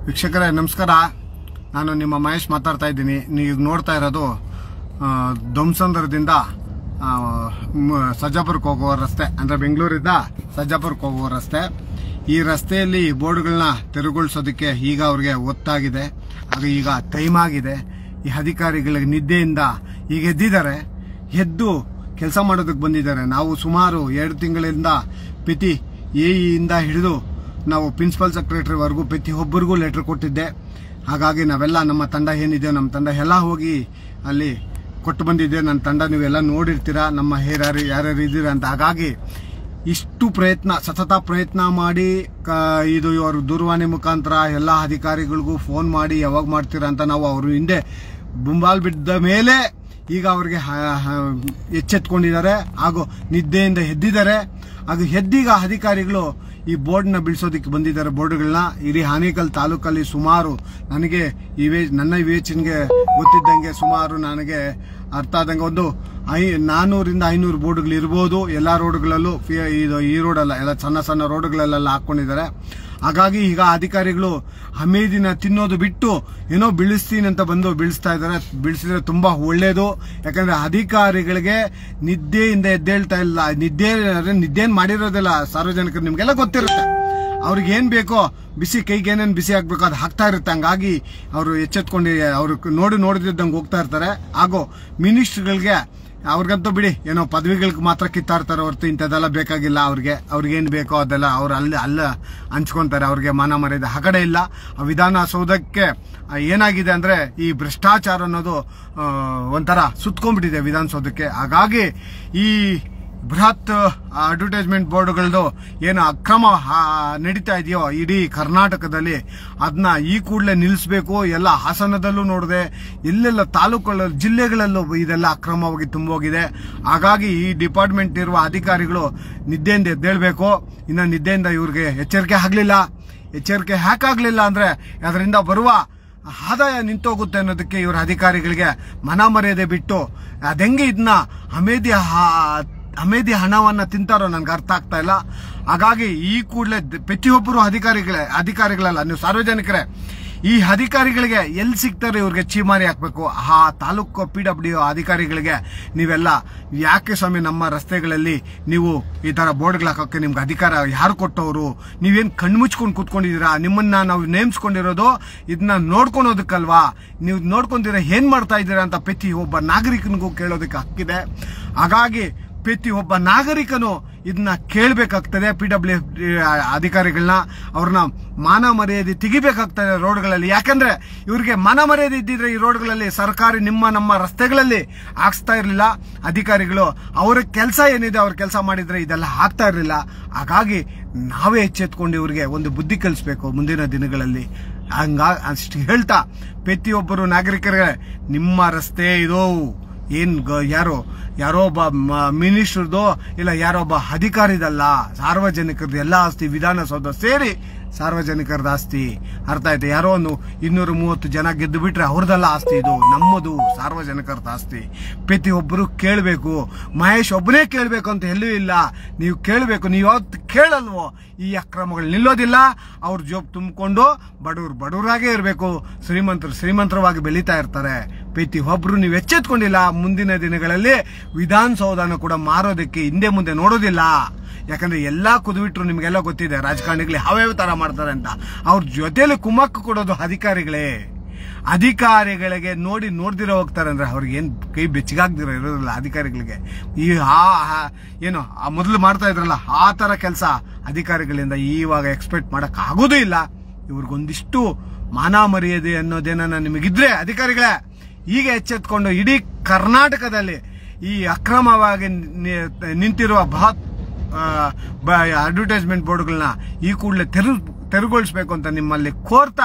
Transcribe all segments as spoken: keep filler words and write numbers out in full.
ವೀಕ್ಷಕರೇ ನಮಸ್ಕಾರ. ನಾನು ನಿಮ್ಮ ಮಹೇಶ್ ಮಾತಾಡ್ತಾ ಇದ್ದೀನಿ. ನೀವು ನೋಡ್ತಾ ಇರೋದು ಧ್ವಂಸಂದ್ರದಿಂದ ಸಜ್ಜಾಪುರಕ್ಕೆ ಹೋಗುವ ರಸ್ತೆ, ಅಂದ್ರೆ ಬೆಂಗಳೂರಿಂದ ಸಜ್ಜಾಪುರಕ್ಕೆ ಹೋಗುವ ರಸ್ತೆ. ಈ ರಸ್ತೆಯಲ್ಲಿ ಬೋರ್ಡ್ಗಳನ್ನ ತೆರವುಗೊಳಿಸೋದಕ್ಕೆ ಈಗ ಅವ್ರಿಗೆ ಒತ್ತಾಗಿದೆ, ಆಗ ಈಗ ಟೈಮ್ ಆಗಿದೆ. ಈ ಅಧಿಕಾರಿಗಳಿಗೆ ನಿದ್ದೆಯಿಂದ ಈಗ ಎದ್ದಿದ್ದಾರೆ, ಎದ್ದು ಕೆಲಸ ಮಾಡೋದಕ್ಕೆ ಬಂದಿದ್ದಾರೆ. ನಾವು ಸುಮಾರು ಎರಡು ತಿಂಗಳಿಂದ ಪ್ರತಿ ಎಇಯಿಂದ ಹಿಡಿದು ನಾವು ಪ್ರಿನ್ಸಿಪಲ್ ಸೆಕ್ರೆಟರಿವರೆಗೂ ಪ್ರತಿಯೊಬ್ಬರಿಗೂ ಲೆಟರ್ ಕೊಟ್ಟಿದ್ದೆ. ಹಾಗಾಗಿ ನಾವೆಲ್ಲ ನಮ್ಮ ತಂಡ ಏನಿದೆ ನಮ್ಮ ತಂಡ ಎಲ್ಲ ಹೋಗಿ ಅಲ್ಲಿ ಕೊಟ್ಟು ಬಂದಿದ್ದೆ. ನನ್ನ ತಂಡ ನೀವೆಲ್ಲ ನೋಡಿರ್ತೀರಾ, ನಮ್ಮ ಯಾರ್ಯಾರು ಯಾರ್ಯಾರು ಇದ್ದೀರಾ ಅಂತ. ಹಾಗಾಗಿ ಇಷ್ಟು ಪ್ರಯತ್ನ, ಸತತ ಪ್ರಯತ್ನ ಮಾಡಿ ಇದು ಇವರು ದೂರವಾಣಿ ಮುಖಾಂತರ ಎಲ್ಲ ಅಧಿಕಾರಿಗಳಿಗೂ ಫೋನ್ ಮಾಡಿ ಯಾವಾಗ ಮಾಡ್ತೀರಾ ಅಂತ ನಾವು ಅವರು ಹಿಂದೆ ಬುಂಬಾಲ್ ಬಿದ್ದ ಮೇಲೆ ಈಗ ಅವ್ರಿಗೆ ಎಚ್ಚೆತ್ಕೊಂಡಿದ್ದಾರೆ ಹಾಗೂ ನಿದ್ದೆಯಿಂದ ಎದ್ದಿದ್ದಾರೆ. ಅದು ಎದ್ದೀಗ ಅಧಿಕಾರಿಗಳು ಈ ಬೋರ್ಡ್ನ ಬಿಡಿಸೋದಕ್ಕೆ ಬಂದಿದ್ದಾರೆ. ಬೋರ್ಡ್ಗಳನ್ನ ಇಡೀ ಆನೇಕಲ್ ತಾಲೂಕಲ್ಲಿ ಸುಮಾರು ನನಗೆ ಇವೇ ನನ್ನ ವಿವೇಚನೆಗೆ ಗೊತ್ತಿದ್ದಂಗೆ ಸುಮಾರು ನನಗೆ ಅರ್ಥ ಆದಂಗೆ ಒಂದು ಐ ನಾನೂರಿಂದ ಐನೂರು ಬೋರ್ಡ್ಗಳು ಇರ್ಬೋದು. ಎಲ್ಲ ರೋಡ್ಗಳಲ್ಲೂ ಇದು ಈ ರೋಡಲ್ಲ, ಎಲ್ಲ ಸಣ್ಣ ಸಣ್ಣ ರೋಡ್ಗಳಲ್ಲೆಲ್ಲ ಹಾಕೊಂಡಿದ್ದಾರೆ. ಹಾಗಾಗಿ ಈಗ ಅಧಿಕಾರಿಗಳು ಹಮೇದಿನ ತಿನ್ನೋದು ಬಿಟ್ಟು ಏನೋ ಬೀಳಿಸ್ತೀನಿ ಅಂತ ಬಂದು ಬೀಳಿಸ್ತಾ ಇದ್ದಾರೆ. ಬೀಳಿಸಿದ್ರೆ ತುಂಬಾ ಒಳ್ಳೇದು. ಯಾಕಂದ್ರೆ ಅಧಿಕಾರಿಗಳಿಗೆ ನಿದ್ದೆಯಿಂದ ಎದ್ದೇಳ್ತಾ ಇಲ್ಲ. ನಿದ್ದೆ ನಿದ್ದೆನ್ ಮಾಡಿರೋದಿಲ್ಲ ಸಾರ್ವಜನಿಕರು, ನಿಮ್ಗೆಲ್ಲ ಗೊತ್ತಿರುತ್ತೆ. ಅವ್ರಿಗೆ ಏನ್ ಬೇಕೋ ಬಿಸಿ, ಕೈಗೆ ಏನೇನು ಬಿಸಿ ಆಗ್ಬೇಕು ಅದು ಹಾಕ್ತಾ ಇರುತ್ತೆ. ಹಂಗಾಗಿ ಅವರು ಎಚ್ಚೆತ್ಕೊಂಡು ಅವ್ರು ನೋಡಿ ನೋಡಿದಂಗೆ ಹೋಗ್ತಾ ಇರ್ತಾರೆ. ಹಾಗೂ ಮಿನಿಸ್ಟರ್ಗಳಿಗೆ ಅವ್ರಿಗಂತೂ ಬಿಡಿ, ಏನೋ ಪದವಿಗಳಿಗೆ ಮಾತ್ರ ಕಿತ್ತಾ ಇರ್ತಾರೆ ಹೊರತು ಇಂಥದ್ದೆಲ್ಲ ಬೇಕಾಗಿಲ್ಲ ಅವ್ರಿಗೆ. ಅವ್ರಿಗೇನು ಬೇಕೋ ಅದೆಲ್ಲ ಅವ್ರು ಅಲ್ಲಿ ಅಲ್ಲ ಹಂಚ್ಕೊಂತಾರೆ. ಅವ್ರಿಗೆ ಮಾನ ಮರ್ಯಾದೆ ಆ ಕಡೆ ಇಲ್ಲ. ವಿಧಾನಸೌಧಕ್ಕೆ ಏನಾಗಿದೆ ಅಂದ್ರೆ ಈ ಭ್ರಷ್ಟಾಚಾರ ಅನ್ನೋದು ಒಂಥರ ಸುತ್ಕೊಂಡ್ಬಿಟ್ಟಿದೆ ವಿಧಾನಸೌಧಕ್ಕೆ. ಹಾಗಾಗಿ ಈ ಬೃಹತ್ ಅಡ್ವರ್ಟೈಸ್ಮೆಂಟ್ ಬೋರ್ಡ್ಗಳದ್ದು ಏನು ಅಕ್ರಮ ನಡೀತಾ ಇದೆಯೋ ಇಡೀ ಕರ್ನಾಟಕದಲ್ಲಿ, ಅದನ್ನ ಈ ಕೂಡಲೇ ನಿಲ್ಲಿಸಬೇಕು. ಎಲ್ಲ ಹಾಸನದಲ್ಲೂ ನೋಡಿದೆ, ಎಲ್ಲೆಲ್ಲ ತಾಲೂಕುಗಳಲ್ಲಿ ಜಿಲ್ಲೆಗಳಲ್ಲೂ ಇದೆಲ್ಲ ಅಕ್ರಮವಾಗಿ ತುಂಬೋಗಿದೆ. ಹಾಗಾಗಿ ಈ ಡಿಪಾರ್ಟ್ಮೆಂಟ್ ಇರುವ ಅಧಿಕಾರಿಗಳು ನಿದ್ದೆಯಿಂದ ಎದ್ದೇಳಬೇಕು. ಇನ್ನು ನಿದ್ದೆಯಿಂದ ಇವ್ರಿಗೆ ಎಚ್ಚರಿಕೆ ಆಗಲಿಲ್ಲ. ಎಚ್ಚರಿಕೆ ಯಾಕಾಗಲಿಲ್ಲ ಅಂದ್ರೆ ಅದರಿಂದ ಬರುವ ಆದಾಯ ನಿಂತೋಗುತ್ತೆ ಅನ್ನೋದಕ್ಕೆ ಇವರ ಅಧಿಕಾರಿಗಳಿಗೆ ಮನ ಮರ್ಯಾದೆ ಬಿಟ್ಟು ಅದೆಂಗೆ ಇದನ್ನ ಅಮೇದಿ ಅಮೇದಿ ಹಣವನ್ನ ತಿಂತಾರೋ ನನ್ಗೆ ಅರ್ಥ ಆಗ್ತಾ ಇಲ್ಲ. ಹಾಗಾಗಿ ಈ ಕೂಡಲೇ ಪ್ರತಿಯೊಬ್ಬರು ಅಧಿಕಾರಿಗಳೇ ಅಧಿಕಾರಿಗಳಲ್ಲ ನೀವು ಸಾರ್ವಜನಿಕರೇ, ಈ ಅಧಿಕಾರಿಗಳಿಗೆ ಎಲ್ಲಿ ಸಿಗ್ತಾರೆ ಇವ್ರಿಗೆ ಚೀಮಾರಿ ಹಾಕ್ಬೇಕು. ಆ ತಾಲೂಕು ಪಿ ಡಬ್ಲ್ಯೂ ಅಧಿಕಾರಿಗಳಿಗೆ ನೀವೆಲ್ಲ ಯಾಕೆ ಸ್ವಾಮಿ ನಮ್ಮ ರಸ್ತೆಗಳಲ್ಲಿ ನೀವು ಈ ತರ ಬೋರ್ಡ್ಗಳು ಹಾಕೋಕೆ ನಿಮ್ಗೆ ಅಧಿಕಾರ ಯಾರು ಕೊಟ್ಟವರು? ನೀವೇನ್ ಕಣ್ಮುಚ್ಕೊಂಡು ಕೂತ್ಕೊಂಡಿದ್ದೀರಾ? ನಿಮ್ಮನ್ನ ನಾವು ನೇಮಿಸ್ಕೊಂಡಿರೋದು ಇದನ್ನ ನೋಡ್ಕೊಳೋದಕ್ಕಲ್ವಾ? ನೀವು ನೋಡ್ಕೊಂತೀರಾ ಏನ್ ಮಾಡ್ತಾ ಇದ್ದೀರಾ ಅಂತ ಪ್ರತಿ ಒಬ್ಬ ನಾಗರಿಕನಿಗೂ ಕೇಳೋದಕ್ಕೆ ಹಕ್ಕಿದೆ. ಹಾಗಾಗಿ ಪ್ರತಿ ಒಬ್ಬ ನಾಗರಿಕನು ಇದನ್ನ ಕೇಳಬೇಕಾಗ್ತದೆ. ಪಿ ಡಬ್ಲ್ಯೂ ಅಧಿಕಾರಿಗಳನ್ನ ಅವ್ರನ್ನ ಮಾನ ಮರ್ಯಾದೆ ತೆಗಿಬೇಕಾಗ್ತದೆ ರೋಡ್ಗಳಲ್ಲಿ. ಯಾಕಂದ್ರೆ ಇವ್ರಿಗೆ ಮಾನ ಮರ್ಯಾದೆ ಇದ್ದಿದ್ರೆ ಈ ರೋಡ್ಗಳಲ್ಲಿ ಸರ್ಕಾರಿ ನಿಮ್ಮ ನಮ್ಮ ರಸ್ತೆಗಳಲ್ಲಿ ಹಾಕ್ಸ್ತಾ ಇರಲಿಲ್ಲ. ಅಧಿಕಾರಿಗಳು ಅವರ ಕೆಲಸ ಏನಿದೆ ಅವ್ರ ಕೆಲಸ ಮಾಡಿದ್ರೆ ಇದೆಲ್ಲ ಆಗ್ತಾ ಇರಲಿಲ್ಲ. ಹಾಗಾಗಿ ನಾವೇ ಎಚ್ಚೆತ್ಕೊಂಡು ಇವ್ರಿಗೆ ಒಂದು ಬುದ್ಧಿ ಕಲಿಸ್ಬೇಕು ಮುಂದಿನ ದಿನಗಳಲ್ಲಿ. ಹಂಗ ಅಷ್ಟು ಹೇಳ್ತಾ ಪ್ರತಿಯೊಬ್ಬರು ನಾಗರಿಕರಿಗೆ ನಿಮ್ಮ ರಸ್ತೆ ಇದು ಏನ್ ಯಾರೋ ಯಾರೋ ಒಬ್ಬ ಮಿನಿಸ್ಟರ್ದೋ ಇಲ್ಲ ಯಾರೋ ಒಬ್ಬ ಅಧಿಕಾರಿದಲ್ಲ, ಸಾರ್ವಜನಿಕರದ್ದು ಎಲ್ಲ ಆಸ್ತಿ. ವಿಧಾನಸೌಧ ಸೇರಿ ಸಾರ್ವಜನಿಕರದ ಆಸ್ತಿ. ಅರ್ಥ ಆಯ್ತು? ಯಾರೋ ಒಂದು ಇನ್ನೂರ ಮೂವತ್ತು ಜನ ಗೆದ್ದು ಬಿಟ್ರೆ ಅವ್ರದೆಲ್ಲ ಆಸ್ತಿ, ಇದು ನಮ್ಮದು ಸಾರ್ವಜನಿಕರದ ಆಸ್ತಿ. ಪ್ರತಿಯೊಬ್ಬರು ಕೇಳಬೇಕು. ಮಹೇಶ್ ಒಬ್ಬನೇ ಕೇಳಬೇಕು ಅಂತ ಎಲ್ಲೂ ಇಲ್ಲ. ನೀವು ಕೇಳಬೇಕು. ನೀವು ಯಾವತ್ತು ಕೇಳಲ್ವೋ ಈ ಅಕ್ರಮಗಳು ನಿಲ್ಲೋದಿಲ್ಲ. ಅವ್ರ ಜೋಬ್ ತುಂಬಿಕೊಂಡು ಬಡವ್ರು ಬಡವರಾಗೇ ಇರಬೇಕು, ಶ್ರೀಮಂತರು ಶ್ರೀಮಂತರವಾಗಿ ಬೆಳೀತಾ ಇರ್ತಾರೆ. ಪ್ರತಿಯೊಬ್ರು ನೀವು ಎಚ್ಚೆತ್ಕೊಂಡಿಲ್ಲ. ಮುಂದಿನ ದಿನಗಳಲ್ಲಿ ವಿಧಾನಸೌಧನ ಕೂಡ ಮಾರೋದಕ್ಕೆ ಹಿಂದೆ ಮುಂದೆ ನೋಡೋದಿಲ್ಲ. ಯಾಕಂದ್ರೆ ಎಲ್ಲಾ ಕುದುಬಿಟ್ರು ನಿಮ್ಗೆಲ್ಲ ಗೊತ್ತಿದೆ ರಾಜಕಾರಣಿಗಳು ಯಾವ್ಯಾವ ತರ ಮಾಡ್ತಾರೆ ಅಂತ. ಅವ್ರ ಜೊತೆಲಿ ಕುಮ್ಮಕ್ಕು ಕೊಡೋದು ಅಧಿಕಾರಿಗಳೇ. ಅಧಿಕಾರಿಗಳಿಗೆ ನೋಡಿ ನೋಡ್ದಿರೋ ಹೋಗ್ತಾರೆ ಅಂದ್ರೆ ಅವ್ರಿಗೆ ಏನ್ ಕೈ ಬೆಚ್ಚಗಾಗ್ದಿರೋ ಇರೋದಿಲ್ಲ ಅಧಿಕಾರಿಗಳಿಗೆ. ಈ ಆ ಏನು ಮೊದಲು ಮಾಡ್ತಾ ಇದ್ರಲ್ಲ ಆ ತರ ಕೆಲಸ ಅಧಿಕಾರಿಗಳಿಂದ ಇವಾಗ ಎಕ್ಸ್ಪೆಕ್ಟ್ ಮಾಡಕ್ ಆಗೋದೂ ಇಲ್ಲ. ಇವ್ರಿಗೊಂದಿಷ್ಟು ಮಾನ ಮರ್ಯಾದೆ ಅನ್ನೋದೇನ ನಿಮಗಿದ್ರೆ ಅಧಿಕಾರಿಗಳೇ ಈಗ ಎಚ್ಚೆತ್ಕೊಂಡು ಇಡೀ ಕರ್ನಾಟಕದಲ್ಲಿ ಈ ಅಕ್ರಮವಾಗಿ ನಿಂತಿರುವ ಬೃಹತ್ ಅಡ್ವರ್ಟೈಸ್ಮೆಂಟ್ ಬೋರ್ಡ್ಗಳನ್ನ ಈ ಕೂಡಲೇ ತೆರು ತೆರವುಗೊಳಿಸಬೇಕು ಅಂತ ನಿಮ್ಮಲ್ಲಿ ಕೋರ್ತಾ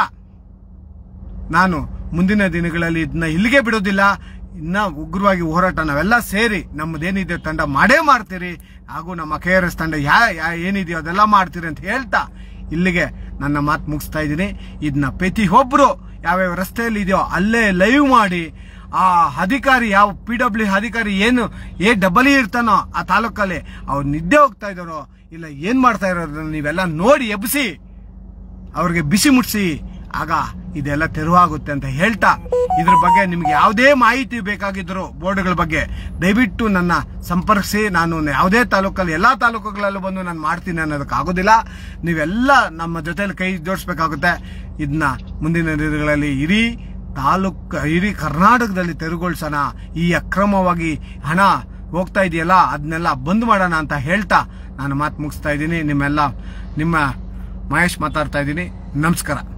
ನಾನು ಮುಂದಿನ ದಿನಗಳಲ್ಲಿ ಇದನ್ನ ಇಲ್ಲಿಗೆ ಬಿಡೋದಿಲ್ಲ. ಇನ್ನ ಉಗ್ರವಾಗಿ ಹೋರಾಟ ನಾವೆಲ್ಲ ಸೇರಿ ನಮ್ಮದೇನಿದೆ ತಂಡ ಮಾಡೇ ಮಾಡ್ತೀರಿ. ಹಾಗೂ ನಮ್ಮ ಕೆ ಆರ್ ಎಸ್ ತಂಡ ಯಾ ಏನಿದೆಯೋ ಅದೆಲ್ಲ ಮಾಡ್ತೀರಿ ಅಂತ ಹೇಳ್ತಾ ಇಲ್ಲಿಗೆ ನನ್ನ ಮಾತು ಮುಗಿಸ್ತಾ ಇದ್ದೀನಿ. ಇದನ್ನ ಪ್ರತಿಯೊಬ್ರು ಯಾವ್ಯಾವ ರಸ್ತೆಯಲ್ಲಿ ಇದೆಯೋ ಅಲ್ಲೇ ಲೈವ್ ಮಾಡಿ ಆ ಅಧಿಕಾರಿ ಯಾವ ಪಿ ಡಬ್ಲ್ಯೂ ಅಧಿಕಾರಿ ಏನು ಏ ಡಬಲ್ ಇರ್ತಾನೋ ಆ ತಾಲೂಕಲ್ಲಿ ಅವ್ರು ನಿದ್ದೆ ಹೋಗ್ತಾ ಇದ್ದಾರೋ ಇಲ್ಲ ಏನ್ ಮಾಡ್ತಾ ಇರೋದನ್ನ ನೀವೆಲ್ಲ ನೋಡಿ ಎಬ್ಬಿಸಿ ಅವ್ರಿಗೆ ಬಿಸಿ ಮುಟ್ಸಿ ಆಗ ಇದೆಲ್ಲ ತೆರವಾಗುತ್ತೆ ಅಂತ ಹೇಳ್ತಾ, ಇದ್ರ ಬಗ್ಗೆ ನಿಮ್ಗೆ ಯಾವುದೇ ಮಾಹಿತಿ ಬೇಕಾಗಿದ್ರು ಬೋರ್ಡ್ಗಳ ಬಗ್ಗೆ ದಯವಿಟ್ಟು ನನ್ನ ಸಂಪರ್ಕಿಸಿ. ನಾನು ಯಾವುದೇ ತಾಲೂಕಲ್ಲಿ ಎಲ್ಲಾ ತಾಲೂಕುಗಳಲ್ಲೂ ಬಂದು ನಾನು ಮಾಡ್ತೀನಿ ಅನ್ನೋದಕ್ಕೆ ಆಗೋದಿಲ್ಲ. ನೀವೆಲ್ಲ ನಮ್ಮ ಜೊತೆಲಿ ಕೈ ಜೋಡಿಸ್ಬೇಕಾಗುತ್ತೆ. ಇದನ್ನ ಮುಂದಿನ ದಿನಗಳಲ್ಲಿ ಇಡೀ ತಾಲೂಕ್ ಇಡೀ ಕರ್ನಾಟಕದಲ್ಲಿ ತೆರವುಗೊಳಿಸೋಣ. ಈ ಅಕ್ರಮವಾಗಿ ಹಣ ಹೋಗ್ತಾ ಇದೆಯಲ್ಲ ಅದನ್ನೆಲ್ಲ ಬಂದ್ ಮಾಡೋಣ ಅಂತ ಹೇಳ್ತಾ ನಾನು ಮಾತು ಮುಗಿಸ್ತಾ ಇದ್ದೀನಿ. ನಿಮ್ಮೆಲ್ಲ ನಿಮ್ಮ ಮಹೇಶ್ ಮಾತಾಡ್ತಾ ಇದ್ದೀನಿ. ನಮಸ್ಕಾರ.